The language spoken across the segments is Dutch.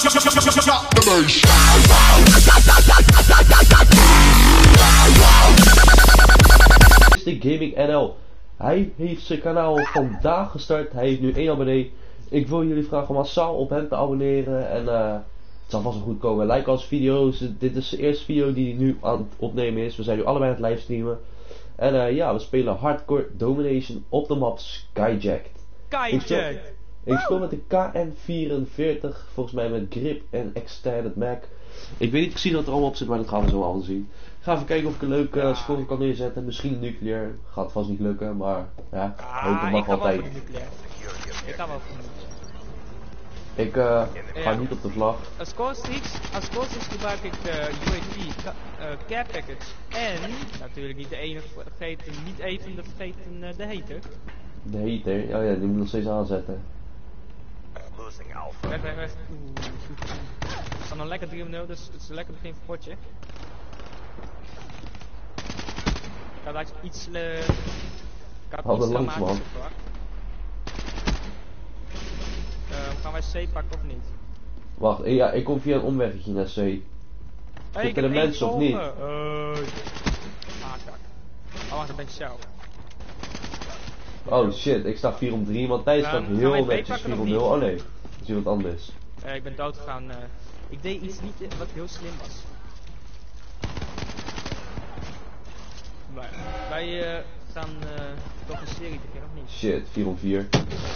Gaming NL. Hij heeft zijn kanaal vandaag gestart. Hij heeft nu 1 abonnee. Ik wil jullie vragen massaal op hem te abonneren. En het zal vast wel goed komen. Like als video's. Dit is de eerste video die hij nu aan het opnemen is. We zijn nu allebei aan het livestreamen. En ja, we spelen Hardcore Domination op de map Skyjacked. Ik speel met de KN44. Volgens mij met grip en extended mag. Ik weet niet precies wat er allemaal op zit, maar dat gaan we zo allemaal zien. Ik ga even kijken of ik een leuke score kan neerzetten. Misschien nuclear. Gaat vast niet lukken, maar ja, hopen mag altijd. Ik ga wel voor nuclear. Ik ga niet op de vlag. Als score 6 gebruik ik de UAV care package. En natuurlijk niet de enige vergeten, niet even vergeten de hater. De hater? Oh ja, die moet nog steeds aanzetten. Het is een lekker 3-0, dus het is een lekker begin voor potje. Ik had eigenlijk iets langs, man. Gaan wij C pakken of niet? Wacht, ja, ik kom via een omweggetje naar C. Zitten er mensen of niet? Kak. Oh wacht, dat ben ik zelf. Oh shit, ik sta 4 om 3, want Thijs staat heel netjes 4 om 0. Oh nee, dat is hier wat anders. Ik ben dood gegaan. Ik deed iets niet wat heel slim was. Wij gaan toch een serie beginnen of niet? Shit, 4 om 4.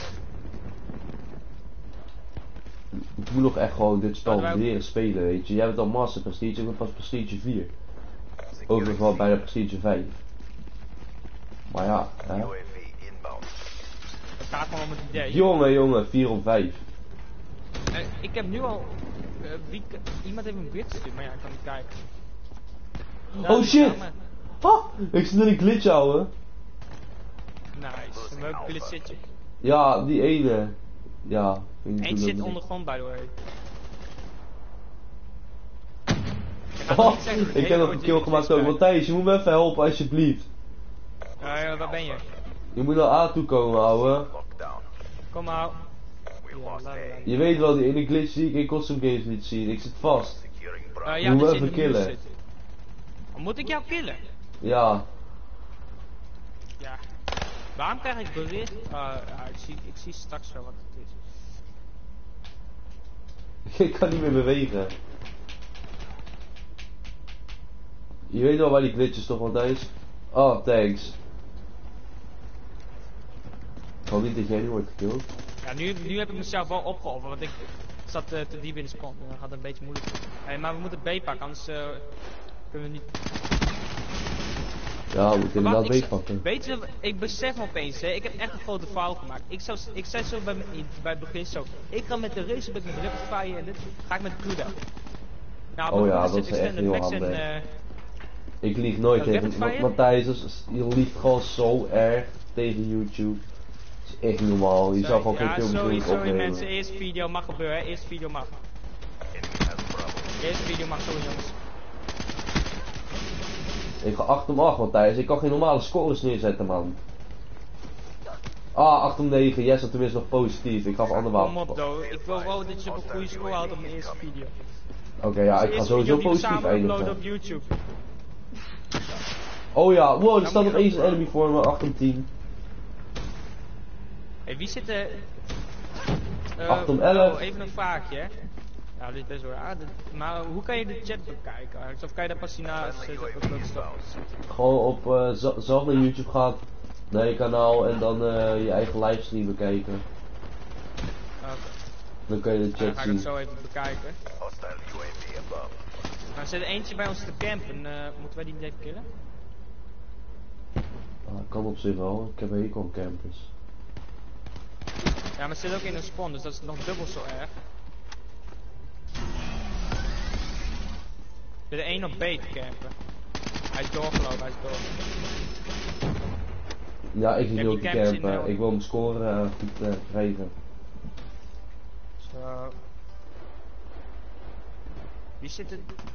Ik moet nog echt gewoon dit spel leren spelen, weet je. Jij bent al Master Prestige, ik ben pas Prestige 4. Overigens wel bijna Prestige 5. Maar ja, hè. Het gaat gewoon om het idee. Jongen, 4 om 5. Ik heb nu al... iemand heeft een bit gestuurd, maar ja, ik kan niet kijken. Oh shit! Ik zit in een glitch, ouwe. Nice, een leuk glitchetje. Ja, die ene. Ja. Eén zit ondergrond, by the way. Ik heb nog een kill gemaakt ook. Matthijs, je moet me even helpen alsjeblieft. Waar ben je? Je moet naar A toe komen, ouwe. Kom maar. Je weet wel, die ene glitch die ik in Custom Games niet zien. Ik zit vast. Ja, moet me even killen. Moet ik jou killen? Ja. Ja. Waarom krijg ik bericht? Ik zie straks wel wat het is. Ik kan niet meer bewegen. Je weet wel waar die glitch is toch, Matthijs? Oh, thanks. Ik hoop niet dat jij nu wordt gekilld. Ja, nu heb ik mezelf wel opgeofferd, want ik zat te diep in de spawn. Dan gaat het een beetje moeilijk. Maar we moeten B pakken, anders kunnen we niet... Ja, we moeten inderdaad B pakken. Weet je, ik besef me opeens, hè, ik heb echt een grote fout gemaakt. Ik zei zo bij het begin zo, ik ga met de Razorback met Rapid Fire en dit ga ik met Kuda. Nou, oh ja, dat is echt heel handig. Ik lieg nooit tegen Matthijs, je liegt gewoon zo erg tegen YouTube. Dat is echt niet normaal, je zou gewoon geen film opnemen. Sorry mensen, eerste video mag gebeuren, hè. Eerste video mag. Eerste video mag zo, jongens. Ik ga 8 om 8, Matthijs, ik kan geen normale scores neerzetten, man. 8 om 9, yes, dat tenminste nog positief, ik gaf ander wapen. Kom op, doe. Ik wil wel dat je op een goede score houdt op mijn eerste video. Oké, ja, ik ga sowieso positief eindigen. Op YouTube. Oh ja, wow, er staat nog eens een enemy voor me, 8 om 10. Hey, wie zit er? 8 om 11. Even een vraagje, hè. Ja, dit is best wel aardig. Maar hoe kan je de chat bekijken eigenlijk? Of kan je daar pas naast gewoon op, zelf naar YouTube gaan, naar je kanaal en dan je eigen livestream bekijken. Okay. Dan kan je de chat zien. Dan ga ik het zo even bekijken. Nou, er zit er eentje bij ons te campen. Moeten wij die niet even killen? Kan op zich wel, ik heb een hekel aan campus. Ja, maar het zit ook in een spawn, dus dat is nog dubbel zo erg. Er is één op B te campen. Hij is doorgelopen, hij is door. Ja, ik wil niet campen, ik wil mijn score goed krijgen. Zo. Wie zit er?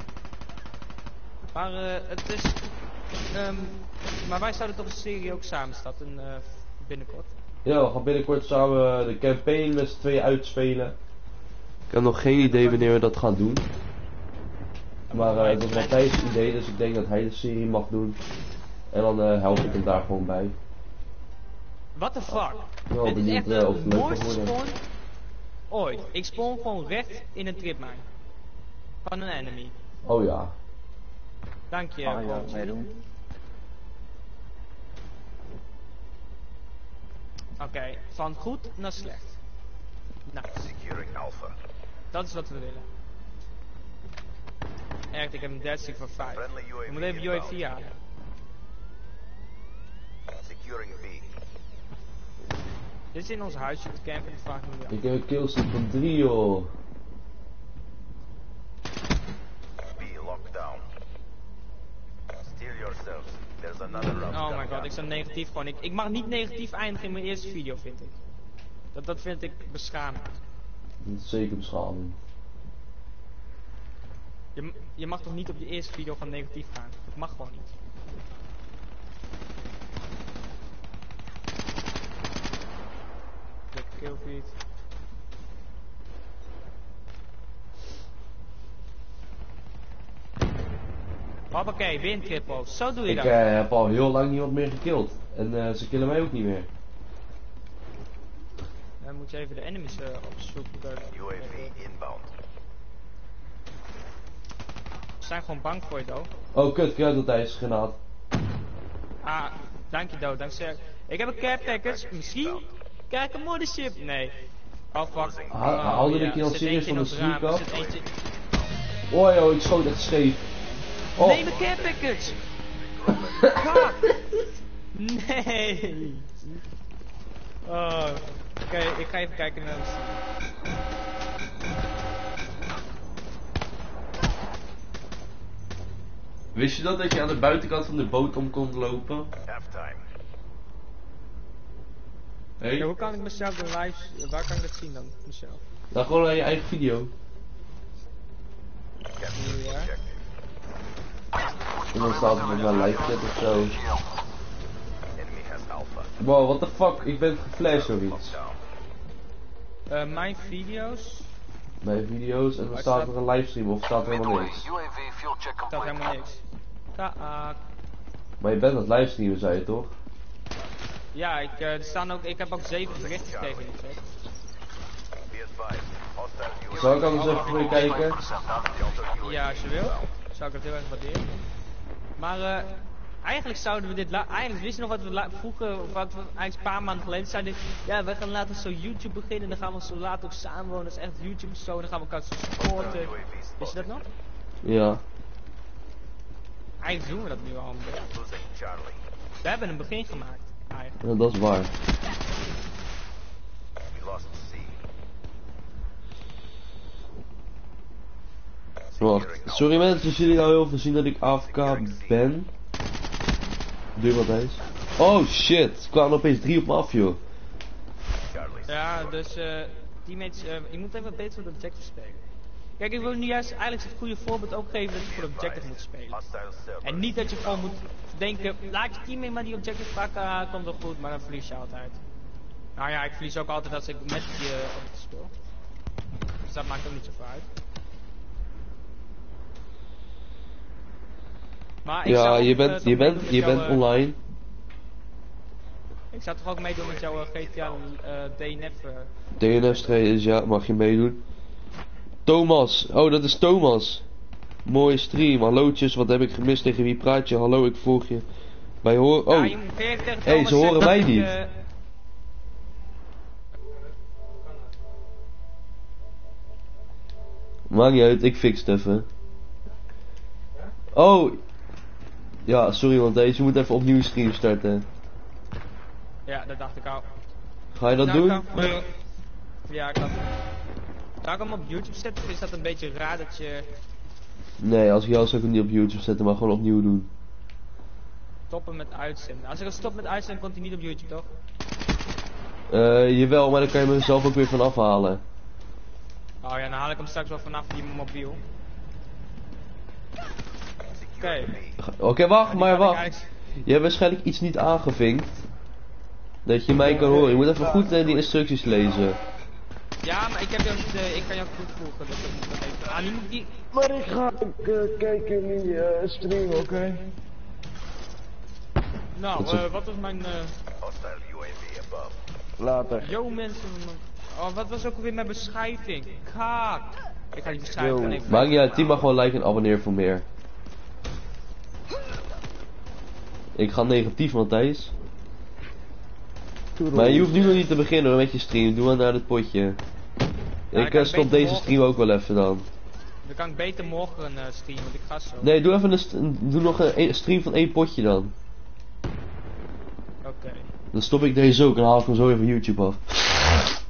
Maar het is... maar wij zouden toch een serie ook samen starten binnenkort. Ja, we gaan binnenkort samen de campaign met z'n tweeën uitspelen. Ik heb nog geen idee wanneer we dat gaan doen. Maar het was Matthijs' idee, dus ik denk dat hij de serie mag doen. En dan help ik hem daar gewoon bij. What the fuck? Wel Dit is benieuwd echt of de het leuk mooiste gaat worden. spawn ooit. Ik spawn gewoon recht in een tripmine. Van een enemy. Oh ja. Dank je. Ja, Roger. meedoen. Oké, van goed naar slecht. Nou, Securing Alpha. dat is wat we willen. Echt, ik heb een deadstick van 5. Friendly UAV Je moet even inbound. UAV halen. Securing B. Dit is in ons huisje te campen, dat vraag ik me wel. Ik heb een killstreak van 3 joh. B locked down. Steal yourselves. There's another round. Oh my god, ik zou negatief gewoon. Ik mag niet negatief eindigen in mijn eerste video, vind ik. Dat vind ik beschamend. Dat is zeker beschaming. Je mag toch niet op je eerste video gewoon negatief gaan? Dat mag gewoon niet. De killfeed. Hoppakee, win triple. Zo doe je Ik dat. heb al heel lang niemand meer gekild. En ze killen mij ook niet meer. Dan moet je even de enemies opzoeken. UAV inbound. Ze zijn gewoon bang voor je, Do. Oh kut, kruideltijs granaat. Ah, dank je, Do. Dankzij. Ik heb een care package. Misschien krijg ik een mothership. Nee. Oh fuck. Haalde ik je al Zit serieus eentje van in de ons raam. sneak af? Zit eentje- Oh joh, ik schoot echt scheef. Oh. Neem een care package! God! Nee! Oh, oké, ik ga even kijken naar de scene. Wist je dat je aan de buitenkant van de boot om kon lopen? Halftime. Hé? Ja, hoe kan ik mezelf de live... Waar kan ik dat zien dan? Mezelf. Dan gewoon aan je eigen video. Capture the Ja. objective. En dan staat het op mijn live chat of zo. Enemy has Alpha. Wow, what the fuck, ik ben geflasht of iets. Down. Mijn video's... Mijn video's en dan staat er een livestream of staat er helemaal niks. UAV fuel check staat helemaal niks. Taak. Maar je bent aan het livestreamen, zei je toch? Ja, er staan ook, ik heb ook 7 berichten gekregen in de chat. Be advised. Hostile UAV. Zal ik anders even voor je kijken? Ja, als je wil. Zou ik het heel erg waarderen. Maar eigenlijk zouden we dit eigenlijk wist je nog wat we vroeger, of wat we eigenlijk een paar maanden geleden zeiden. Ja, we gaan later zo YouTube beginnen, dan gaan we zo later ook samenwonen. Dat is echt YouTube zo, dan gaan we elkaar zo supporten. Wist je dat nog? Ja. Eigenlijk doen we dat nu al een beetje. Losing Charlie. We hebben een begin gemaakt, eigenlijk. Ja, dat is waar. We lost C. Wacht, sorry mensen, als jullie nou heel veel zien dat ik AFK ben. Doe je wat eens? Oh shit, er kwamen opeens 3 op me af joh. Charlie. Ja, dus teammates, ik moet even beter voor de objective spelen. Kijk, ik wil nu juist eigenlijk het goede voorbeeld ook geven dat je voor de objective moet spelen. Hostile server. En niet dat je gewoon moet denken, laat je teammate maar die objective pakken, komt wel goed, maar dan verlies je altijd. Nou ja, ik verlies ook altijd als ik met die objective speel. Dus dat maakt ook niet zoveel uit. Maar ik zou Ja, ook, je toch bent meedoen met jouw, online. Ik zou toch ook meedoen met jouw GTA DNF. DNF-strijders, ja, mag je meedoen. Thomas, oh dat is Thomas. Mooie stream, hallootjes, wat heb ik gemist, tegen wie praat je? Hallo, ik volg je. Bij hoor, Ja, oh, je moet even tegen Hey, Thomas ze horen zeggen mij dat ik, niet. maakt niet uit, ik fix het even. Oh, ja, sorry want deze moet even opnieuw stream starten. Ja, dat dacht ik al. Ga je dat Nou, doen? Ja, ik kan. Zou ik hem op YouTube zetten of is dat een beetje raar dat je Nee, als ik jou zou ik hem niet op YouTube zetten, maar gewoon opnieuw doen. stoppen met uitzenden? Als ik al stop met uitzenden, komt hij niet op YouTube, toch? Jawel, maar dan kan je mezelf ook weer van afhalen. Oh ja, dan haal ik hem straks wel vanaf die mobiel. Oké. Oké, wacht, Die maar kan ik wacht. eigenlijk- Je hebt waarschijnlijk iets niet aangevinkt. Dat je mij kan horen. Je moet even goed die instructies lezen. Ja, maar ik kan jou toevoegen, dus dat moet ik nog even. Ah, niemand die... Maar ik ga ook kijken in je stream, oké? Nou, wat was mijn... Hostile UAV above. Later. Yo mensen... Oh, wat was ook alweer mijn beschrijving? Kaak! Ik ga die beschrijving Yo. dan even... Maakt niet uit, die mag gewoon liken en abonneren voor meer. Ik ga negatief, Matthijs. Maar je hoeft nu nog niet te beginnen hoor, met je stream. Doe maar naar het potje. Ja, dan Ik kan ik stop beter deze morgen- stream ook wel even dan. Dan kan ik beter morgen streamen, want ik ga zo. Nee, doe even doe nog een stream van 1 potje dan. Oké. Dan stop ik deze ook en haal ik hem zo even van YouTube af.